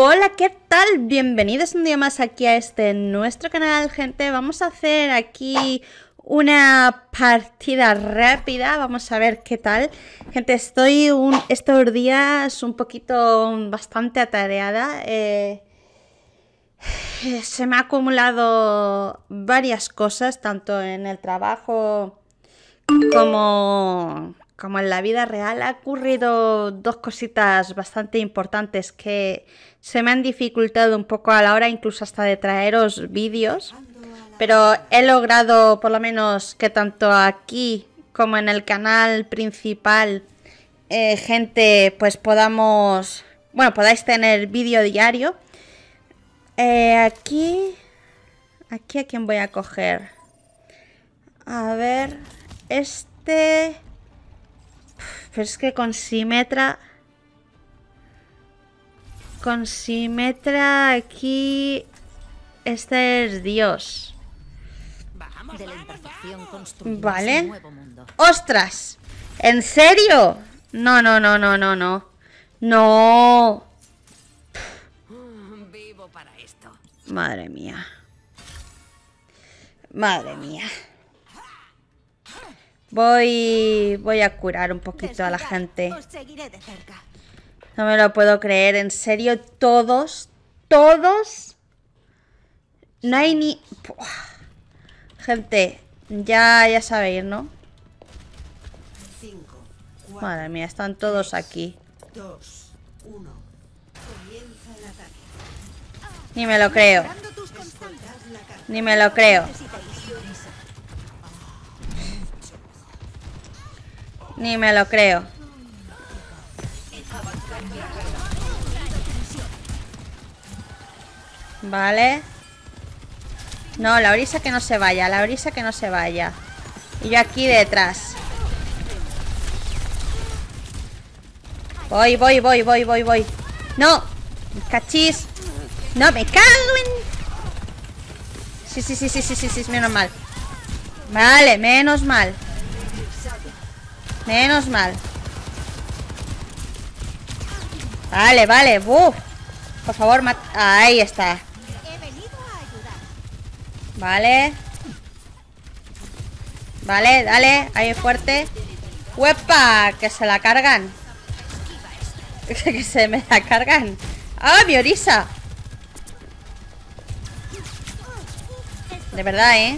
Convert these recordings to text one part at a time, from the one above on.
Hola, ¿qué tal? Bienvenidos un día más aquí a nuestro canal, gente. Vamos a hacer aquí una partida rápida. Vamos a ver qué tal. Gente, estoy estos días un poquito bastante atareada. Se me ha acumulado varias cosas, tanto en el trabajo como en la vida real. Ha ocurrido dos cositas bastante importantes que se me han dificultado un poco a la hora incluso hasta de traeros vídeos, pero he logrado por lo menos que tanto aquí como en el canal principal, gente, pues podáis tener vídeo diario. Aquí a quién voy a coger. A ver, pero es que con Symmetra aquí, este es Dios. De la imperfección construimos Vale. un nuevo mundo. ¡Ostras! ¿En serio? No. No. Vivo para esto. Madre mía. Madre mía. Voy a curar un poquito a la gente. Os seguiré de cerca. No me lo puedo creer, en serio, todos. No hay ni... Puah. Gente, ya sabéis, ¿no? 5, 4, Madre mía, están todos aquí. 2, 1. Comienza el ataque. Ni me lo creo. Dando tus constantes. Ni me lo creo. Ni me lo creo. Vale. No, la brisa que no se vaya. La brisa que no se vaya. Y yo aquí detrás. Voy. No. Cachis. No, me cago en... Sí, menos mal. Vale, menos mal. Vale. Uf. Por favor, ahí está. He venido a ayudar. Vale, dale. Ahí fuerte. ¡Huepa! Que se la cargan. Que se me la cargan. ¡Ah, mi Orisa! De verdad, ¿eh?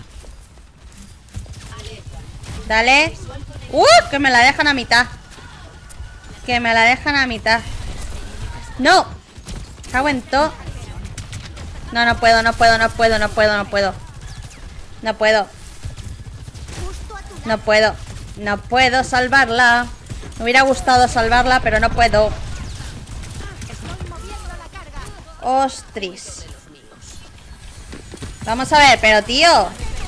Dale. Que me la dejan a mitad. ¡No! Cago en todo. No puedo. No puedo salvarla. Me hubiera gustado salvarla, pero no puedo. Ostras. Vamos a ver, pero tío,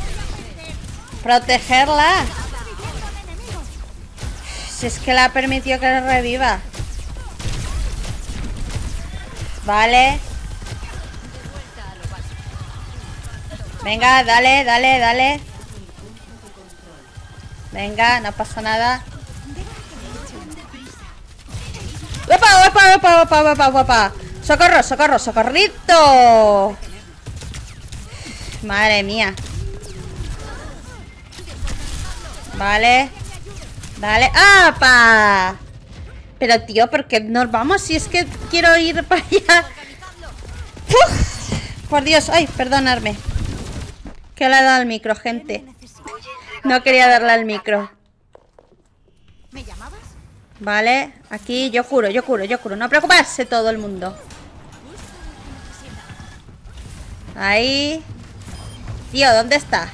protegerla. Si es que la permitió que reviva. Vale. Venga, dale. Venga, no pasa nada. ¡Opa! ¡Socorrito! Madre mía. Vale. Dale. ¡Apa! Pero tío, ¿por qué nos vamos? Si es que quiero ir para allá. ¡Uf! Por Dios, ay, perdonadme. Que le he dado al micro, gente. No quería darle al micro. ¿Me llamabas? Vale, aquí yo curo. No preocuparse todo el mundo. Ahí. Tío, ¿dónde está?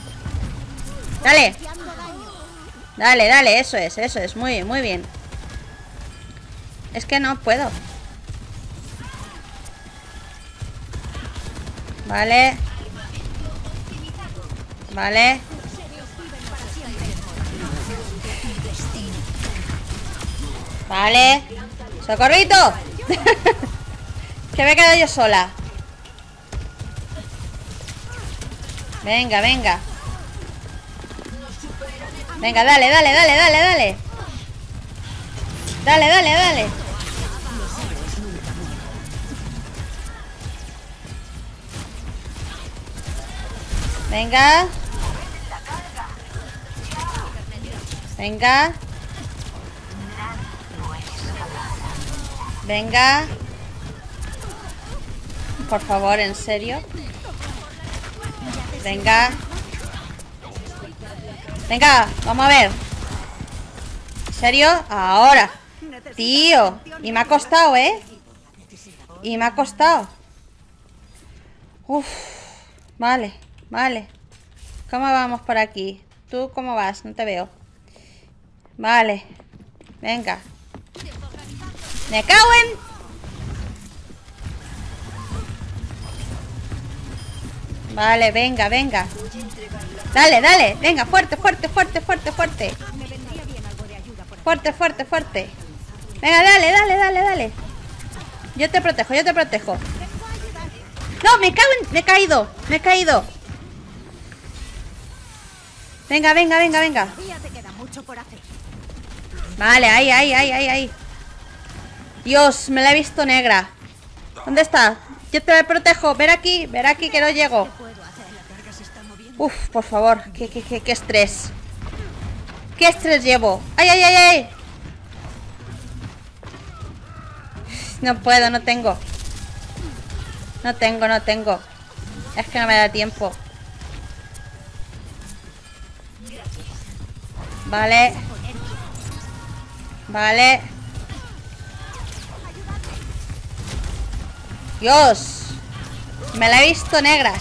Dale, eso es, muy bien. Es que no puedo. Vale. ¡Socorrito! Que me he quedado yo sola. Venga. Dale. Venga. Venga. Venga. Por favor, en serio. Venga. Venga, vamos a ver. ¿En serio? Ahora. Tío. Y me ha costado, ¿eh? Y me ha costado. Uf. Vale, vale. ¿Cómo vamos por aquí? ¿Tú cómo vas? No te veo. Vale. Venga. ¡Me cago en! Vale, venga, venga. Dale, dale. Venga, fuerte, fuerte, fuerte, fuerte, fuerte. Fuerte, fuerte, fuerte. Venga, dale, dale, dale, dale. Yo te protejo, yo te protejo. No, me cago en... Me he caído, me he caído. Venga, venga, venga, venga. Vale, ahí, ahí, ahí, ahí, ahí. Dios, me la he visto negra. ¿Dónde está? Yo te protejo. Ver aquí que no llego. Uf, por favor. Qué estrés. Qué estrés llevo. Ay, ay, ay, ay. No puedo, no tengo. No tengo, no tengo. Es que no me da tiempo. Vale. Vale. Dios. Me la he visto negras.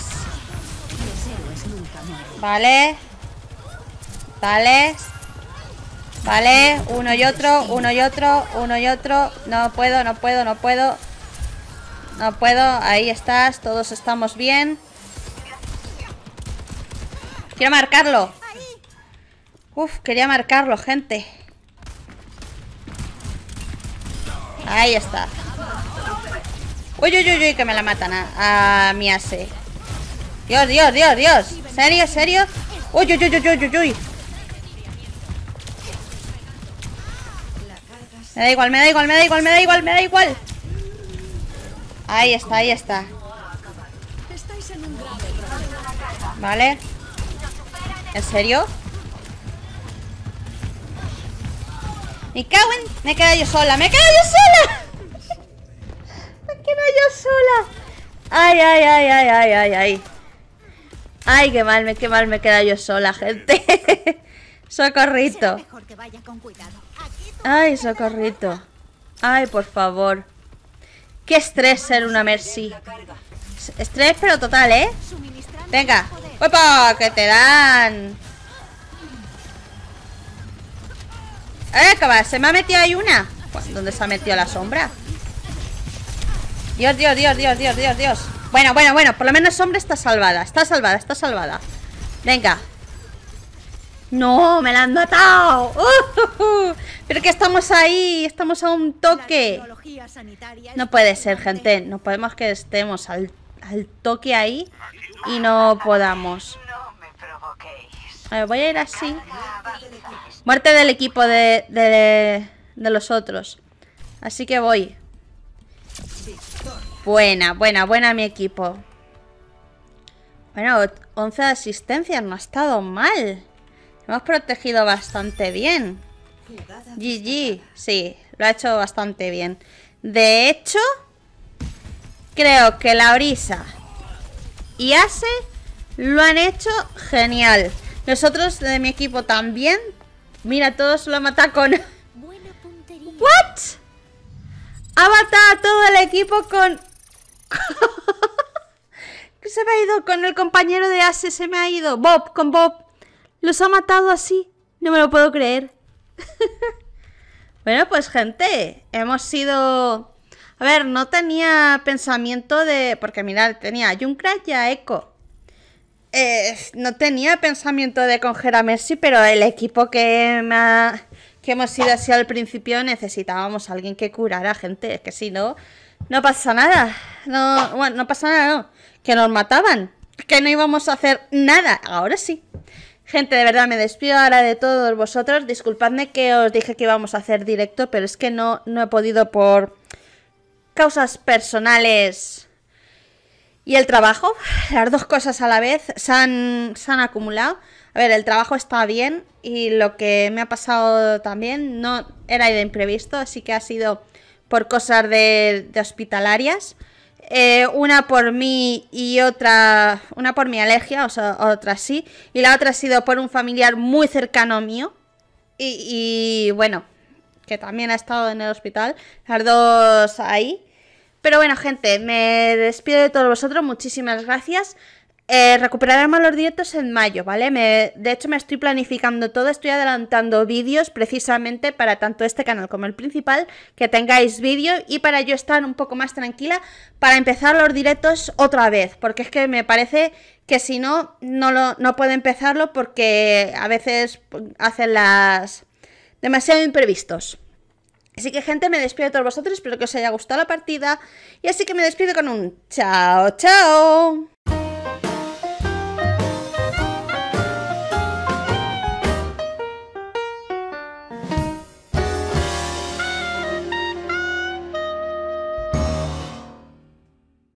Vale. Vale. Vale. Uno y otro. Uno y otro. Uno y otro. No puedo, no puedo, no puedo. No puedo. Ahí estás. Todos estamos bien. Quiero marcarlo. Uf, quería marcarlo, gente. Ahí está. Uy, uy, uy, uy, que me la matan a mi ase. Dios, Dios, Dios, Dios. ¿Serio, serio? Uy, uy, uy, uy, uy, uy, uy. Me da igual, me da igual, me da igual, me da igual, me da igual. Ahí está, ahí está. Vale. ¿En serio? Me cago en... Me he quedado yo sola, me he quedado yo sola. Me he quedado yo sola. Ay, ay, ay, ay, ay, ay, ay. Ay, qué mal me he quedado yo sola, gente. Socorrito. Ay, socorrito. Ay, por favor. Qué estrés ser una Mercy. Estrés pero total, ¿eh? Venga. ¡Opa! ¡Que te dan! ¿Qué va? ¿Se me ha metido ahí una? ¿Dónde se ha metido la sombra? Dios, Dios, Dios, Dios, Dios, Dios, Dios. Bueno, bueno, bueno. Por lo menos sombra está salvada. Está salvada, está salvada. Venga. No, me la han matado. Pero que estamos ahí. Estamos a un toque. No puede ser, gente. No podemos que estemos al toque ahí y no podamos. A ver, voy a ir así. Muerte del equipo de los otros. Así que voy. Buena, buena, buena mi equipo. Bueno, 11 asistencias. No ha estado mal. Hemos protegido bastante bien. GG. Sí, lo ha hecho bastante bien. De hecho, creo que la Orisa y Ase lo han hecho genial. Los otros de mi equipo también. Mira, todos lo han matado con... ¿What? Ha matado a todo el equipo con... Se me ha ido con el compañero de Ase. Se me ha ido Bob, con Bob. Los ha matado así. No me lo puedo creer. Bueno, pues gente, hemos sido... A ver, no tenía pensamiento de... Porque mirad, tenía a Junkrat y a Echo. No tenía pensamiento de coger a Mercy, pero el equipo que hemos ido así al principio necesitábamos a alguien que curara, gente. Es que si no, no pasa nada. No, bueno, no pasa nada, no. Que nos mataban. Que no íbamos a hacer nada. Ahora sí. Gente, de verdad, me despido ahora de todos vosotros. Disculpadme que os dije que íbamos a hacer directo, pero es que no he podido por causas personales Y el trabajo, las dos cosas a la vez se han acumulado. A ver, el trabajo está bien y lo que me ha pasado también no era de imprevisto, así que ha sido por cosas de hospitalarias. Una por mí y una por mi alergia, o sea, otra sí. Y la otra ha sido por un familiar muy cercano mío. Y bueno, que también ha estado en el hospital, las dos ahí. Pero bueno, gente, me despido de todos vosotros, muchísimas gracias. Recuperaremos los directos en mayo, ¿vale? De hecho, me estoy planificando todo, estoy adelantando vídeos precisamente para tanto este canal como el principal, que tengáis vídeo y para yo estar un poco más tranquila para empezar los directos otra vez, porque es que me parece que si no, no puedo empezarlo porque a veces hacen las demasiado imprevistos. Así que, gente, me despido de todos vosotros, espero que os haya gustado la partida y así que me despido con un chao, chao.